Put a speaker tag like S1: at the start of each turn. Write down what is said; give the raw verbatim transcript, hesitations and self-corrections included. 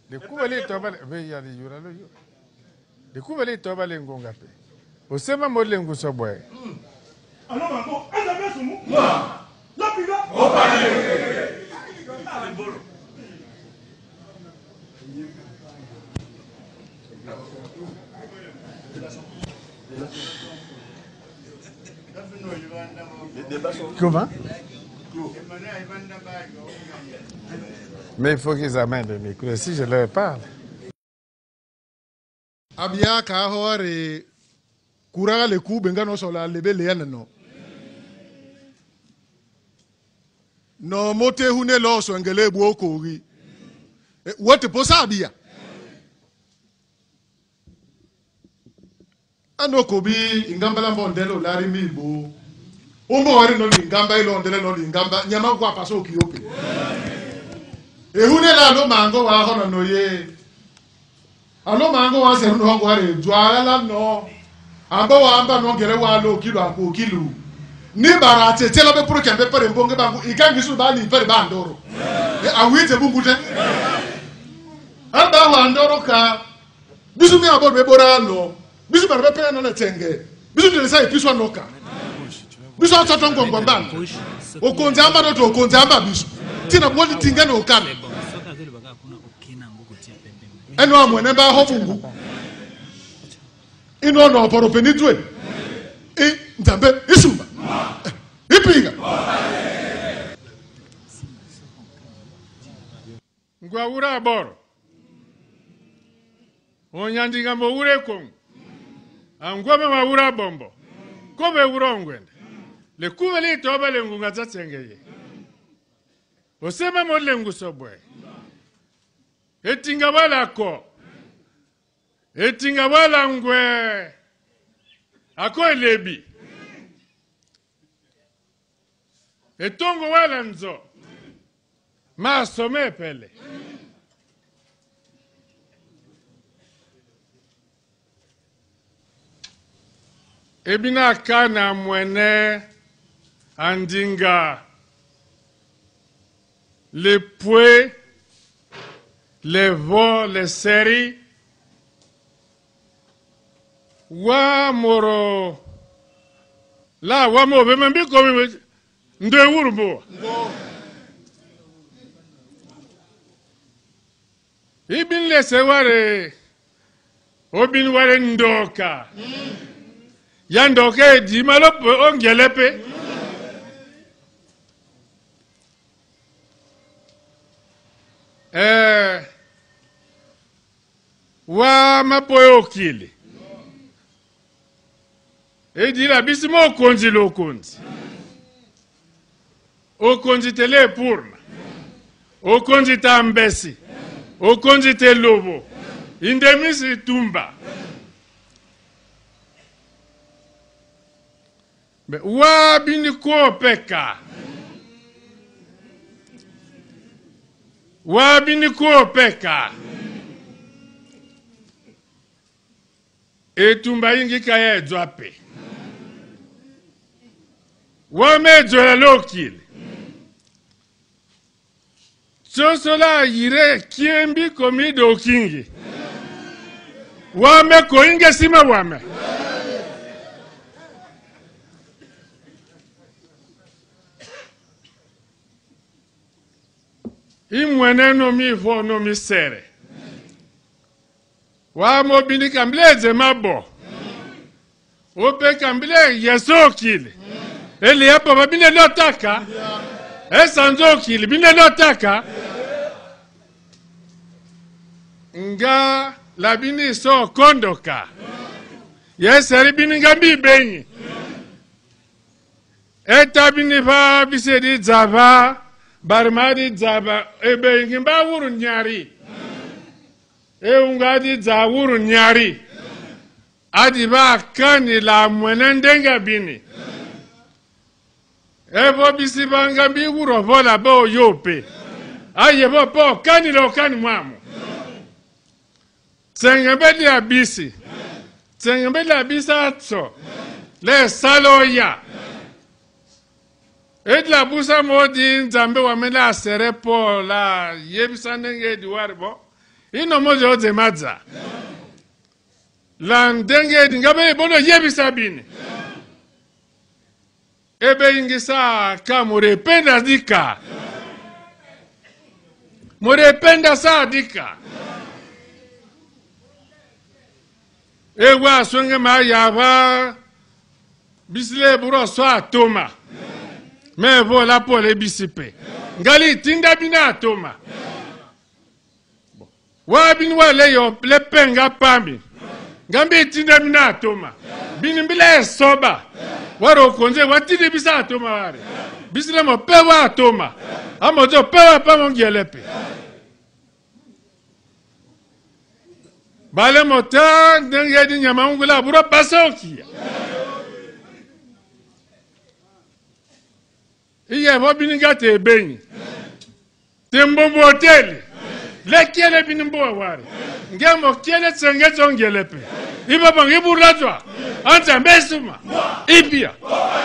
S1: de kubali toba be ya de yura lo yo de kubali toba le ngonga pe osema mo le nguso boy
S2: ano bango eza beso mu la piga o pa le bolo
S1: Comment? Mais il faut qu'ils amènent le micro. Si je leur parle.
S2: Abia ka hore kuraga le ku benga no sola lebe le yana no. No mote hune lo so ngele bu okori. What posa abia? Ano kobi ingambala mbondelo lari mibo. Umbo wari no ingamba ilo ndele no ingamba nyama kwa paso kiope. E hune la no mango wa hono no ye. Alo mango wa seru no gware jwala la no. Amba wa amba no gere wa lo kilo ako kilo. Ni barate tela be pro kembe pere mbonge bangu ikangi su bali pere bandoro. E awite bungute. Amba wa ndoro ka bisu mi abo be bora no. Bisu ba be pere no le tenge. Bisu de sai piswa noka. Bisu atotong ngomba banga. Okonza amba no to okonza amba bisu. Tina boli tinga no kame. Eno amwene ba hofungu. Ino no poro penitwe. E ntambe isumba. Ipinga.
S1: Ngwa ura aboro. Onyandinga mo ure kong. Angwa ma ura bombo. Kobe ura ngwende. Le kubeli toba le ngunga tsatsengeye. Osema mo le ngusobwe. Etinga wala ko. Etinga wala ngwe. Ako elebi. Etongo wala nzo. Ma some pele. Ebina kana mwene andinga. Les poids, les vols, les séries. Wa moro. La wa mo be membi komi nde wurbo. Ibin le seware. Obin ware ndoka. Yandoka di malop ongelepe. Eh, wa mapoyo kili. E di la bisi mo konji lo konji. O konji te le purna. O konji ta ambesi. O konji te lobo. Indemisi tumba. Be wa bini ko peka. Wabini ko peka. Etumba ingi kaya edwape. Wame jola lokil. Chosola yire kiembi komido kingi. Wame ko inge sima wame. Imwene no mi fo no mi sere. Wa mo bini kambleze mabo. Ope kamble yeso kile. Eli hapa babine lotaka. Esanzo kile bine lotaka. Nga la bini so kondoka. Yeseri bini ngambi benyi. Eta bini fa bisedi zava. Barmadi zaba ebe ngimba wuru nyari. E ungadi za wuru nyari. Adi ba kani la mwenendenga bini. Ebo bisi banga bi wuru vola bo yope. Aye bo po kani lo kani mwamu. Tsengembeli abisi. Tsengembeli abisi atso. Le saloya. Et la bousa modi nzambe wamela sere po la yebisa nenge diwari bo. ino mojo zemaza la ndenge dingabe bono yebisa bini ebe ingisa ka murependa dika murependa sa dika ewa swenge ma yava bisile buro so atoma me vola pole bisipe ngali tinda bina atoma wa bin wale yo le penga pambi ngambi tinda bina atoma bin mbile soba waro konje watide bisa atoma ware bisile mo pewa atoma amojo pewa pa mongelepe bale mota ndenge di nyama ngula buro basoki iye bo bininga te benyi tembo hotel le kele binimbo ware ngemo kele tsenge tsongelepe iba bangi burazwa anta mesuma ibia